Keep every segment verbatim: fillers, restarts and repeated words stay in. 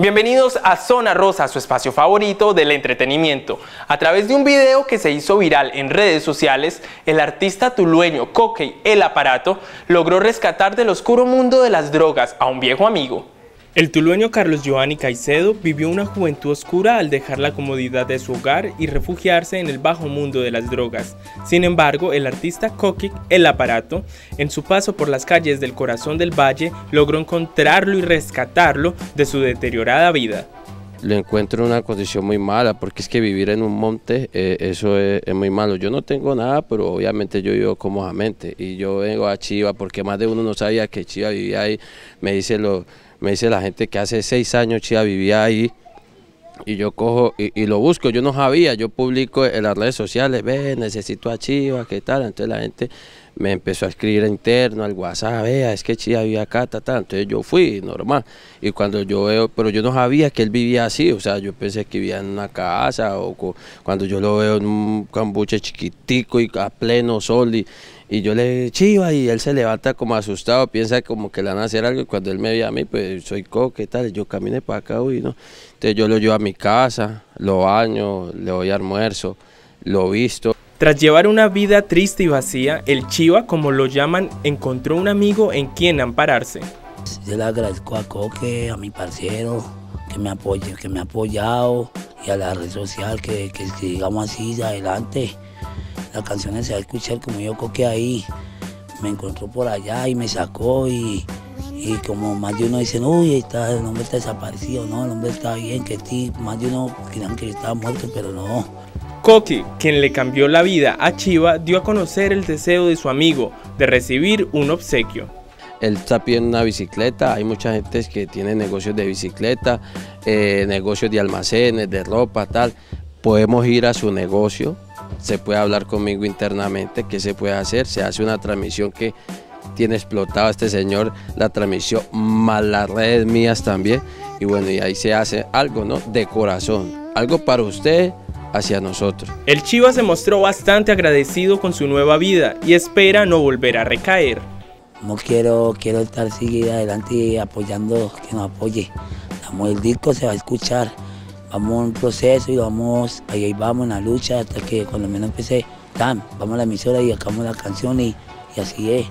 Bienvenidos a Zona Rosa, su espacio favorito del entretenimiento. A través de un video que se hizo viral en redes sociales, el artista tulueño Coque El Aparato logró rescatar del oscuro mundo de las drogas a un viejo amigo. El tulueño Carlos Giovanni Caicedo vivió una juventud oscura al dejar la comodidad de su hogar y refugiarse en el bajo mundo de las drogas. Sin embargo, el artista Coque El Aparato, en su paso por las calles del corazón del valle, logró encontrarlo y rescatarlo de su deteriorada vida. Lo encuentro en una condición muy mala, porque es que vivir en un monte, eh, eso es, es muy malo. Yo no tengo nada, pero obviamente yo vivo cómodamente, y yo vengo a Chiva porque más de uno no sabía que Chiva vivía ahí. Me dice, lo, me dice la gente que hace seis años Chiva vivía ahí, y yo cojo y, y lo busco. Yo no sabía, yo publico en las redes sociales, ve, necesito a Chiva, ¿qué tal? Entonces la gente me empezó a escribir interno al WhatsApp, vea, es que Chiva vivía acá, ta, ta. Entonces yo fui, normal, y cuando yo veo, pero yo no sabía que él vivía así, o sea, yo pensé que vivía en una casa, o cuando yo lo veo en un cambuche chiquitico y a pleno sol, y, y yo le digo, Chiva, y él se levanta como asustado, piensa como que le van a hacer algo, y cuando él me ve a mí, pues soy Coque, tal, y yo caminé para acá, uy, ¿no? Entonces yo lo llevo a mi casa, lo baño, le doy almuerzo, lo visto. Tras llevar una vida triste y vacía, el Chiva, como lo llaman, encontró un amigo en quien ampararse. Yo le agradezco a Coque, a mi parcero, que me apoye, que me ha apoyado, y a la red social, que, que sigamos así de adelante. Las canciones se va a escuchar como yo, Coque ahí me encontró por allá y me sacó, y, y como más de uno dicen, uy, está, el hombre está desaparecido, no, el hombre está bien, que sí, más de uno creían que estaba muerto, pero no. Coque, quien le cambió la vida a Chiva, dio a conocer el deseo de su amigo de recibir un obsequio. Él está pidiendo una bicicleta, hay mucha gente que tiene negocios de bicicleta, eh, negocios de almacenes, de ropa, tal. Podemos ir a su negocio, se puede hablar conmigo internamente, qué se puede hacer, se hace una transmisión que tiene explotado este señor, la transmisión más las redes mías también, y bueno, y ahí se hace algo, ¿no? De corazón, algo para usted, hacia nosotros. El Chiva se mostró bastante agradecido con su nueva vida y espera no volver a recaer. No quiero, quiero estar seguir adelante y apoyando, que nos apoye. Vamos, el disco se va a escuchar, vamos en un proceso y vamos, ahí, ahí vamos en la lucha hasta que cuando menos empecé, tan, vamos a la emisora y acabamos la canción y, y así es.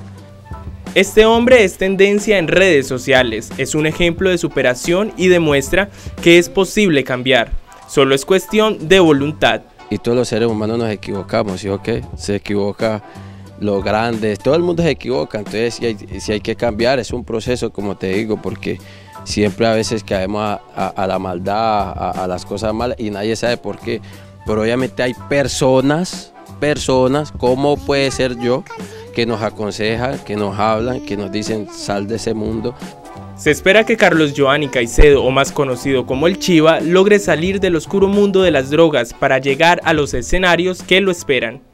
Este hombre es tendencia en redes sociales, es un ejemplo de superación y demuestra que es posible cambiar. Solo es cuestión de voluntad. Y todos los seres humanos nos equivocamos, ¿sí o qué? Se equivoca los grandes, todo el mundo se equivoca, entonces si hay, si hay que cambiar, es un proceso, como te digo, porque siempre a veces caemos a, a, a la maldad, a, a las cosas malas, y nadie sabe por qué. Pero obviamente hay personas, personas, como puede ser yo, que nos aconsejan, que nos hablan, que nos dicen, sal de ese mundo. Se espera que Carlos Giovanni Caicedo, o más conocido como el Chiva, logre salir del oscuro mundo de las drogas para llegar a los escenarios que lo esperan.